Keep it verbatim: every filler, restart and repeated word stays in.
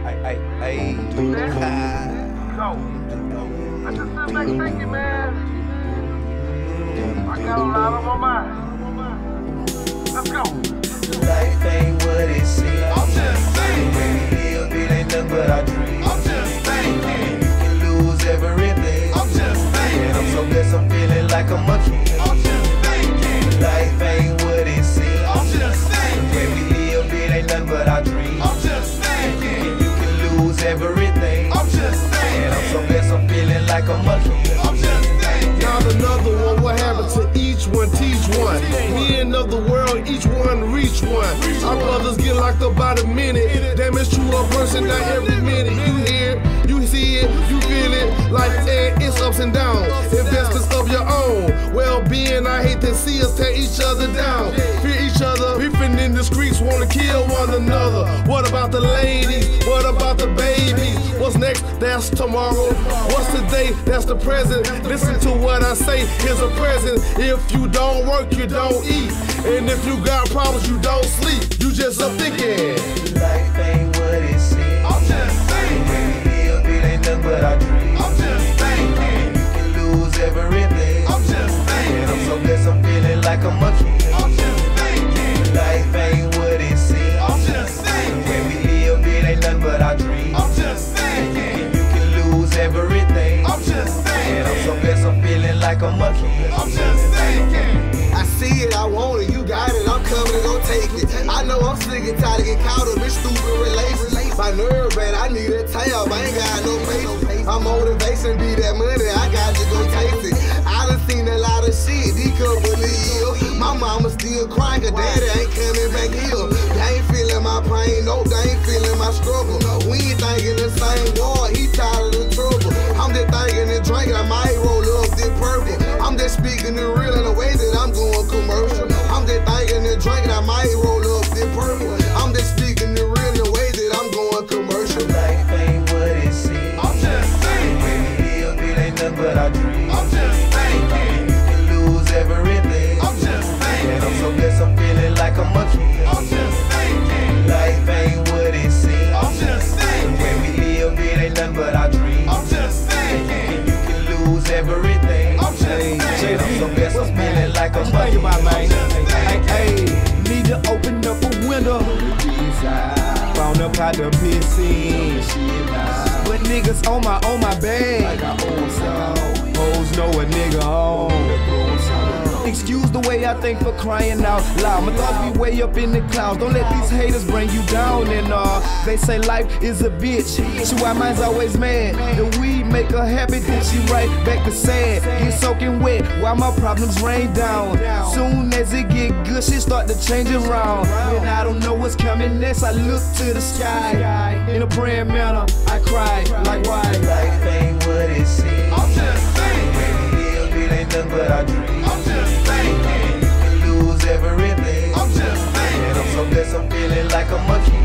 I, I, I, Go. I just sit back thinking, man. I got a lot on my mind. Let's go. Life ain't what it seems. I'm just saying. When we live, it ain't nothing but our dreams. I'm just saying. You can lose everything. I'm just saying. And I'm so blessed, I'm feeling like I'm a king. I'm just saying. Life ain't what it seems. I'm just saying. When we live, it ain't nothing but our dreams. I'm just saying. And you can lose everything. I'm just saying. And I'm so blessed, I'm feeling like I'm a king. I'm just saying. Now another one, what happened to each one, teach one. Men of the world, each one reach one. Our brothers get locked up by the minute. Damn, it's true, a person die every minute. You hear it, you see it, you feel it. Like and it's ups and downs. Investments of your own well-being. I hate to see us tear each other down. Fear each other, beefing in the streets, wanna kill one another. What about the ladies? What about the babies? What's next? That's tomorrow. What's today? That's the present. Listen to what I say. Here's a present. If you don't work, you don't eat. And if you got problems, you don't sleep. You just up thinking. Life ain't what it seems. I'm just saying. When we live, it ain't nothing but our dreams. I'm just saying. You can lose everything. I'm just saying. And I'm so blessed, I'm feeling like I'm a king. I'm just saying. Life ain't what it seems. I'm just saying. When we live, it ain't nothing but our dreams. I'm just saying. You can lose everything. I'm just saying. And I'm so blessed, I'm feeling like I'm a king. I'm just saying. I see it, I want it, you got it, I'm coming to go take it. I know I'm sick and tired of getting caught up in stupid relations. My nerve bad, I need a tab, I ain't got no patience. My motivation be that money, I got to go taste it. I done seen a lot of shit, these couple of years. My mama still crying, cause daddy ain't coming back here. They ain't feeling my pain, no, they ain't feeling my struggle. We ain't thinking the same war, he tired of the trouble. I'm just thinking and drinking, I might roll up this purple. I'm just speaking the real in a way that I'm going commercial. I'm just thinking and drinking, I might roll up this purple. I'm just speaking the real in a way that I'm going commercial. Life ain't what it seems. I'm just saying. When we live, it ain't nothing but our dreams. I'm just saying. You can lose everything. I'm just saying. And I'm so blessed, I'm feeling like I'm a king. I'm just saying. Life ain't what it seems. I'm just saying. When we live, it ain't nothing but our dreams. I'm just saying. You can lose everything. I'm just saying. And I'm so blessed, I'm feeling like I'm a Think king. about, man. Hey, hey, need to open up a window. Found up out the P C. But niggas on my on my bag. Hoes know a nigga on. Excuse the way I think for crying out loud. My thoughts be way up in the clouds. Don't let these haters bring you down. And uh, they say life is a bitch. So why mine's always mad. The weed make her happy, then she right back to sad. Get soaking wet while my problems rain down. Soon as it get good, shit start to change around. And I don't know what's coming next. I look to the sky. In a praying manner, I cry like why? Life ain't what it seems. I'm just saying. When we live, it ain't nothing but our dreams. I'm just saying. You can lose everything. I'm just saying. And I'm so blessed, I'm feeling like I'm a king.